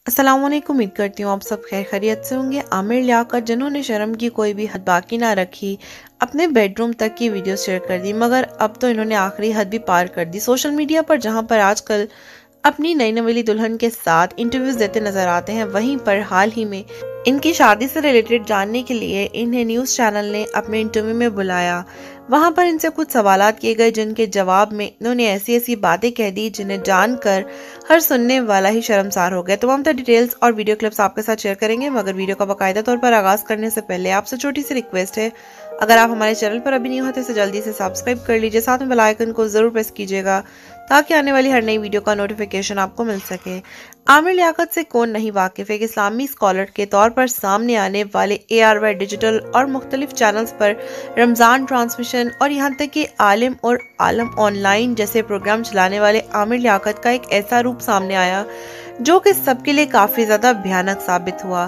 अस्सलामुअलैकुम। उम्मीद करती हूँ आप सब खैर खैरियत से होंगे। आमिर लियाकत जिन्होंने शर्म की कोई भी हद बाकी ना रखी, अपने बेडरूम तक की वीडियो शेयर कर दी, मगर अब तो इन्होंने आखिरी हद भी पार कर दी। सोशल मीडिया पर जहाँ पर आजकल अपनी नई नवेली दुल्हन के साथ इंटरव्यूज देते नजर आते हैं, वहीं पर हाल ही में इनकी शादी से रिलेटेड जानने के लिए इन्हें न्यूज़ चैनल ने अपने इंटरव्यू में बुलाया। वहां पर इनसे कुछ सवालात किए गए, जिनके जवाब में इन्होंने ऐसी ऐसी बातें कह दी जिन्हें जानकर हर सुनने वाला ही शर्मसार हो गया। तमाम डिटेल्स और वीडियो क्लिप्स आपके साथ शेयर करेंगे, मगर वीडियो का बाकायदा तौर पर आगाज करने से पहले आपसे छोटी सी रिक्वेस्ट है, अगर आप हमारे चैनल पर अभी नहीं होते तो जल्दी से सब्सक्राइब कर लीजिए, साथ में बेल आइकन को जरूर प्रेस कीजिएगा ताकि आने वाली हर नई वीडियो का नोटिफिकेशन आपको मिल सके। आमिर लियाकत से कौन नहीं वाकिफ है। इस्लामी स्कॉलर के तौर पर सामने आने वाले ARY डिजिटल और मुख्तलिफ चैनल्स पर रमज़ान ट्रांसमिशन और यहाँ तक कि आलिम और आलम ऑनलाइन जैसे प्रोग्राम चलाने वाले आमिर लियाकत का एक ऐसा रूप सामने आया जो कि सबके लिए काफ़ी ज़्यादा भयानक साबित हुआ।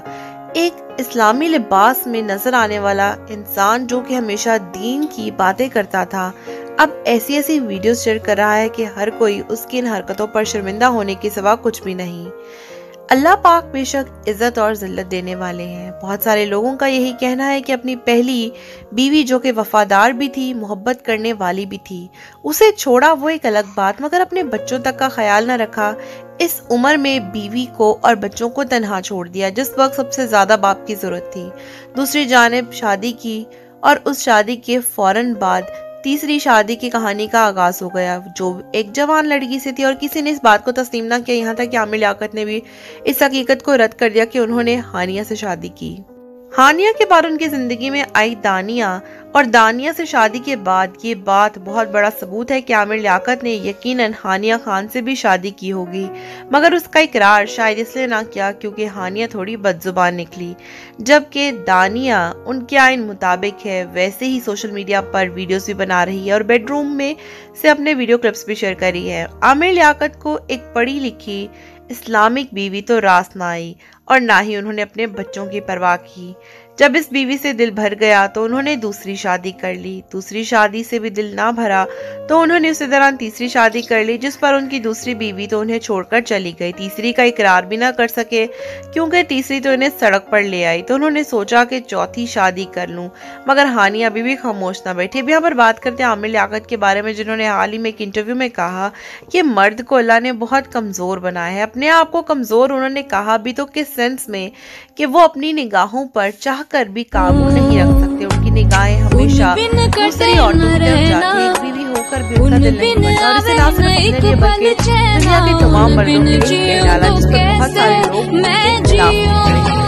एक इस्लामी लिबास में नजर आने वाला इंसान जो कि हमेशा दीन की बातें करता था, अब ऐसी ऐसी वीडियो शेयर कर रहा है कि हर कोई उसकी इन हरकतों पर शर्मिंदा होने के सिवा कुछ भी नहीं। अल्लाह पाक बेशक इज्जत और जिल्लत देने वाले हैं। बहुत सारे लोगों का यही कहना है कि अपनी पहली बीवी जो कि वफादार भी थी, मोहब्बत करने वाली भी थी, उसे छोड़ा वो एक अलग बात, मगर अपने बच्चों तक का ख्याल न रखा। इस उम्र में बीवी को और बच्चों को तन्हा छोड़ दिया जिस वक्त सबसे ज्यादा बाप की जरूरत थी। दूसरी जानिब शादी की और उस शादी के फौरन बाद तीसरी शादी की कहानी का आगाज हो गया, जो एक जवान लड़की से थी, और किसी ने इस बात को तस्लीम ना किया। यहाँ तक कि आमिर लियाकत ने भी इस हकीकत को रद्द कर दिया कि उन्होंने हानिया से शादी की। हानिया के बाद उनकी जिंदगी में आई दानिया, और दानिया से शादी के बाद ये बात बहुत बड़ा सबूत है कि आमिर लियाकत ने यकीनन हानिया खान से भी शादी की होगी, मगर उसका इकरार शायद इसलिए ना किया क्योंकि हानिया थोड़ी बदजुबान निकली, जबकि दानिया उनके आइन मुताबिक है वैसे ही सोशल मीडिया पर वीडियोस भी बना रही है और बेडरूम में से अपने वीडियो क्लिप्स भी शेयर करी है। आमिर लियाकत को एक पढ़ी लिखी इस्लामिक बीवी तो रास ना आई और ना ही उन्होंने अपने बच्चों की परवाह की। जब इस बीवी से दिल भर गया तो उन्होंने दूसरी शादी कर ली। दूसरी शादी से भी दिल ना भरा तो उन्होंने उसी दौरान तीसरी शादी कर ली, जिस पर उनकी दूसरी बीवी तो उन्हें छोड़कर चली गई। तीसरी का इकरार भी ना कर सके क्योंकि तीसरी तो इन्हें सड़क पर ले आई, तो उन्होंने सोचा कि चौथी शादी कर लूं, मगर हानिया अभी भी खामोश ना बैठी। अब यहाँ पर बात करते हैं आमिर लियाकत के बारे में, जिन्होंने हाल ही में एक इंटरव्यू में कहा कि मर्द को अल्लाह ने बहुत कमजोर बनाया है। अपने आप को कमजोर उन्होंने कहा भी तो किस सेंस में कि वो अपनी निगाहों पर चाहकर भी काबू नहीं रख सकते। उनकी निगाहें हमेशा दूसरी औरतों की तरफ जाती है। एक बीवी होकर भी उनका दिल नहीं भरता, और इसे ना सिर्फ अपने लिए बल्कि दुनिया के तमाम मर्दों के लिए कह डाला, जिस पर बहुत सारे लोग उनके खिलाफ खड़े हैं।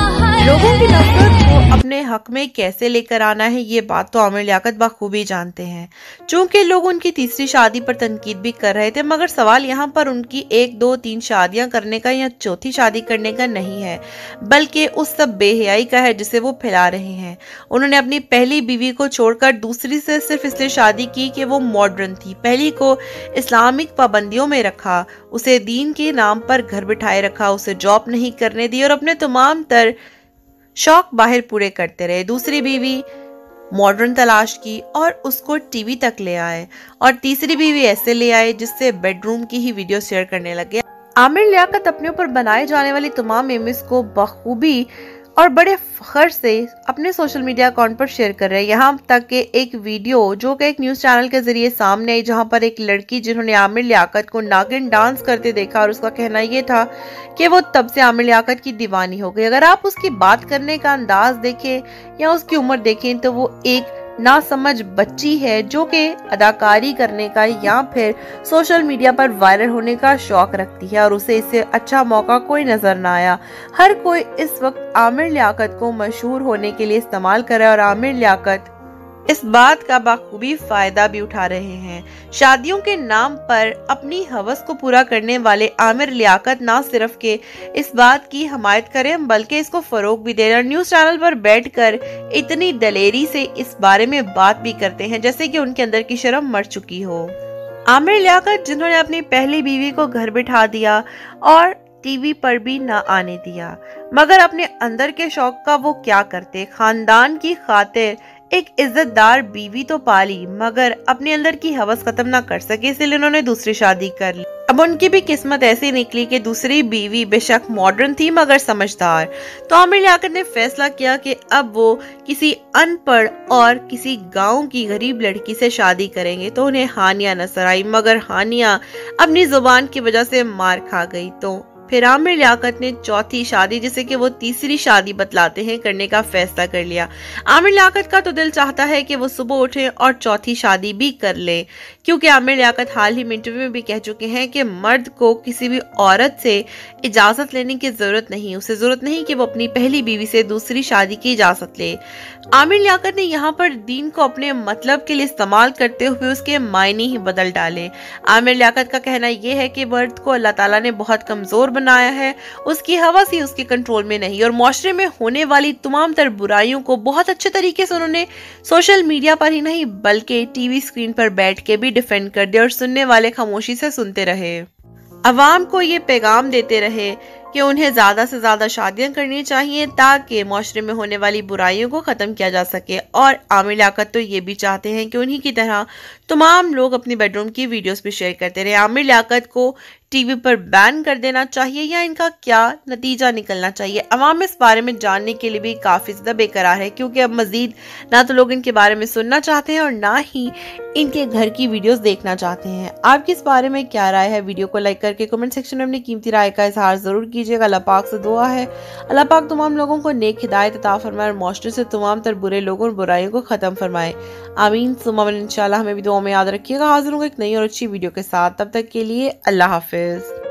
लोगों की नफरत को अपने हक में कैसे लेकर आना है, ये बात तो आमिर लियाकत बखूबी जानते हैं। चूंकि लोग उनकी तीसरी शादी पर तनकीद भी कर रहे थे, मगर सवाल यहाँ पर उनकी 1, 2, 3 शादियां करने का या चौथी शादी करने का नहीं है, बल्कि उस सब बेहयाई का है जिसे वो फैला रहे हैं। उन्होंने अपनी पहली बीवी को छोड़कर दूसरी से सिर्फ इसलिए शादी की कि वो मॉडर्न थी। पहली को इस्लामिक पाबंदियों में रखा, उसे दीन के नाम पर घर बिठाए रखा, उसे जॉब नहीं करने दी और अपने तमाम तर शौक बाहर पूरे करते रहे। दूसरी बीवी मॉडर्न तलाश की और उसको टीवी तक ले आए, और तीसरी बीवी ऐसे ले आए जिससे बेडरूम की ही वीडियो शेयर करने लगे। आमिर लियाकत अपने ऊपर बनाए जाने वाली तमाम इमेज को बखूबी और बड़े फख्र से अपने सोशल मीडिया अकाउंट पर शेयर कर रहे हैं। यहाँ तक कि एक वीडियो जो कि एक न्यूज़ चैनल के जरिए सामने आई, जहाँ पर एक लड़की जिन्होंने आमिर लियाकत को नागिन डांस करते देखा और उसका कहना ये था कि वो तब से आमिर लियाकत की दीवानी हो गई। अगर आप उसकी बात करने का अंदाज देखें या उसकी उम्र देखें तो वो एक नासमझ बच्ची है जो कि अदाकारी करने का या फिर सोशल मीडिया पर वायरल होने का शौक रखती है, और उसे इससे अच्छा मौका कोई नजर ना आया। हर कोई इस वक्त आमिर लियाकत को मशहूर होने के लिए इस्तेमाल कर रहा है और आमिर लियाकत इस बात का बखूबी फायदा भी उठा रहे हैं। शादियों के नाम पर अपनी हवस को पूरा करने वाले आमिर लियाकत ना सिर्फ के इस बात की हमायत करें बल्कि इसको फरोग भी दे रहे हैं। न्यूज़ चैनल पर बैठकर इतनी दलेरी से इस बारे में बात भी करते हैं जैसे कि उनके अंदर की शर्म मर चुकी हो। आमिर लियाकत जिन्होंने अपनी पहली बीवी को घर बिठा दिया और टीवी पर भी ना आने दिया, मगर अपने अंदर के शौक का वो क्या करते। खानदान की खातिर एक इज्जतदार बीवी तो पाली मगर अपने अंदर की हवस खत्म ना कर सके, इसलिए उन्होंने दूसरी शादी कर ली। अब उनकी भी किस्मत ऐसी निकली कि दूसरी बीवी बेशक मॉडर्न थी मगर समझदार। तो आमिर लियाकत ने फैसला किया कि अब वो किसी अनपढ़ और किसी गांव की गरीब लड़की से शादी करेंगे। तो उन्हें हानिया नजर आई मगर हानिया अपनी जुबान की वजह से मार खा गई। तो फिर आमिर लियाकत ने चौथी शादी, जिसे कि वो तीसरी शादी बतलाते हैं, करने का फैसला कर लिया। आमिर लियाकत का तो दिल चाहता है कि वो सुबह उठे और चौथी शादी भी कर ले, क्योंकि आमिर लियाकत हाल ही में इंटरव्यू में भी कह चुके हैं कि मर्द को किसी भी औरत से इजाजत लेने की जरूरत नहीं, उसे जरूरत नहीं कि वो अपनी पहली बीवी से दूसरी शादी की इजाजत ले। आमिर लियाकत ने यहाँ पर दीन को अपने मतलब के लिए इस्तेमाल करते हुए उसके मायने ही बदल डाले। आमिर लियाकत का कहना यह है कि मर्द को अल्लाह ताला ने बहुत कमजोर बनाया है, उसकी हवस ही उसके कंट्रोल में नहीं, और मुआशरे में होने वाली तमाम तर बुराइयों को बहुत अच्छे तरीके से उन्होंने सोशल मीडिया पर ही नहीं बल्कि टीवी स्क्रीन पर बैठ के भी डिफेंड कर दिया और सुनने वाले खामोशी से सुनते रहे। अवाम को ये पैगाम देते रहे कि उन्हें ज्यादा से ज्यादा शादियां करनी चाहिए ताकि मुआशरे में होने वाली बुराइयों को खत्म किया जा सके। और आमिर लियाकत तो ये भी चाहते हैं कि उन्हीं की तरह तमाम लोग अपनी बेडरूम की वीडियोस भी शेयर करते रहे। आमिर लियाकत को टीवी पर बैन कर देना चाहिए या इनका क्या नतीजा निकलना चाहिए, अवाम इस बारे में जानने के लिए भी काफी ज्यादा बेकरार है, क्योंकि अब मजीद ना तो लोग इनके बारे में सुनना चाहते हैं और ना ही इनके घर की वीडियोस देखना चाहते हैं। आपकी इस बारे में क्या राय है? वीडियो को लाइक करके कमेंट सेक्शन में अपनी कीमती राय का इजहार जरूर कीजिएगा। अल्लाह पाक से दुआ है अल्लाह पाक तमाम लोगों को नेक हिदायत अता फरमाए और मुआशरे से तमाम तर बुरे लोगों और बुराइयों को खत्म फरमाए। आमीन सुम्मा आमीन। इंशाल्लाह हमें भी दुआ में याद रखिएगा। हाजिर होंगे एक नई और अच्छी वीडियो के साथ, तब तक के लिए अल्लाह हाफिज।